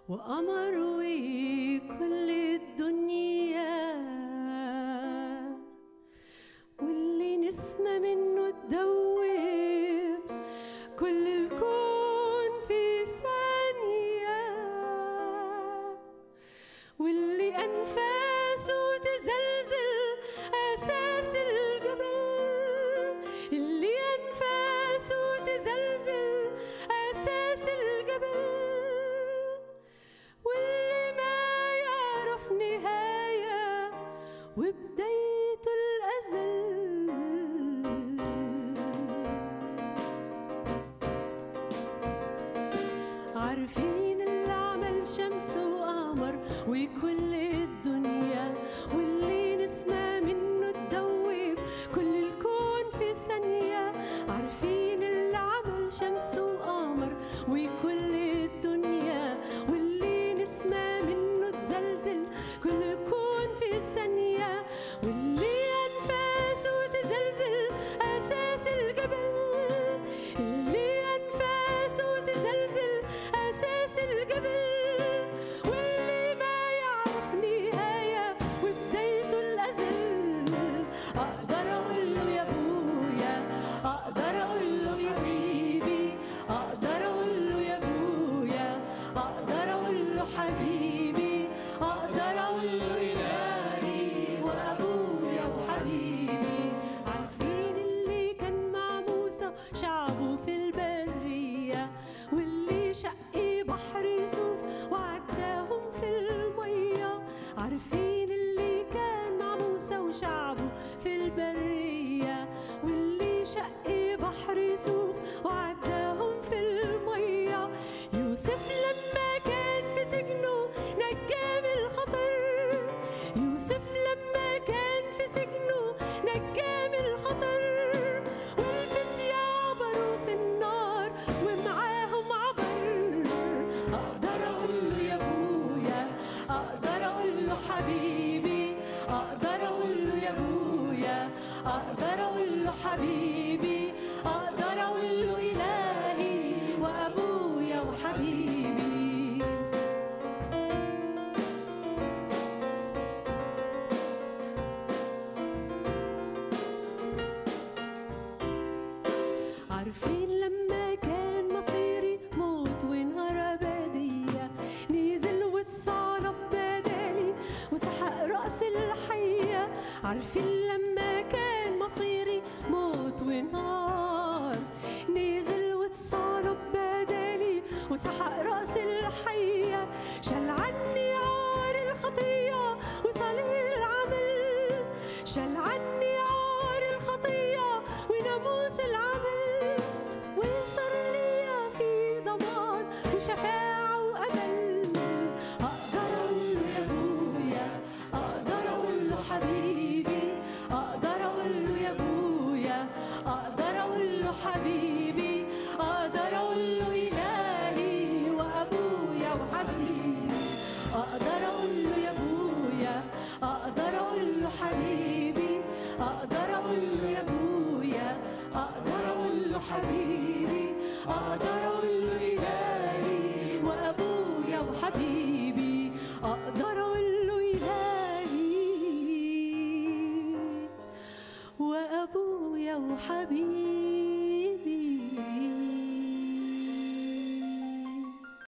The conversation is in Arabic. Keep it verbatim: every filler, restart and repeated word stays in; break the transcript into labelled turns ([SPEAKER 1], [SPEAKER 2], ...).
[SPEAKER 1] وقمر وكل الدنيا واللي نسمة منه تدوب كل الكون في ثانية، واللي أنفاسه تزلزل أساس الجبل، اللي أنفاسه تزلزل أساس الجبل، واللي ما يعرف نهاية وبداية الأزل. عارفين اللي عمل شمس وقمر وكل الدنيا، واللي نسمة منه تدوب كل الكون في ثانية. عارفين اللي عمل شمس وقمر وكل الدنيا، واللي نسمة منه تزلزل كل الكون في ثانية، واللي أنفاسه تزلزل أساس الجبل، اللي أنفاسه تزلزل أساس الجبل، واللي ما يعرف نهاية وبدايته الأزل. أقدر أقول له يا أبويا، أقدر أقول له يا حبيبي، أقدر أقول له يا أبويا، أقدر أقول له حبيبي، أقدر أقول له إلهي وأبويا وحبيبي. عارفين اللي كان مع موسى شعبه في البرية، واللي شق بحر يوسف وعداهم في المية. عارفين اللي كان مع موسى وشعبه في البرية، واللي شق بحر يوسف وعداهم في المية. يوسف لما كان في سجنه نجاه من الخطر، يوسف لما كان في سجنه نجاه من الخطر، والفتية عبروا في النار ومعاهم عبر. أقدر أقول له يا أبويا، أقدر أقول له حبيبي، أقدر أقول له يا أبويا، أقدر أقول له حبيبي، أقدر أقول له إلهي وأبويا وحبيبي. عارفين لما كان مصيري موت ونهار أبدية، نزل واتصلب بدالي وسحق رأس الحية. عارفين لما كان مصيري موت ونهار، نزل واتصلب بدالي وسحق رأس الحية. شال عني عار الخطية وصليب العمل، شال عني عار الخطية وناموس العمل، وصار ليا في ضمان وشفاعة وأمل. أقدر أقول له يا أبويا، أقدر أقول له حبيبي، أقدر أقول له يا أبويا، أقدر أقول له حبيبي، أقدر أقول له إلهي وأبويا وحبيبي. أقدر أقول له يا أبويا، أقدر أقول له حبيبي، أقدر أقول له يا أبويا، أقدر أقول له حبيبي، أقدر أقول له إلهي وأبويا وحبيبي. أقدر أقول له إلهي وأبويا وحبيبي.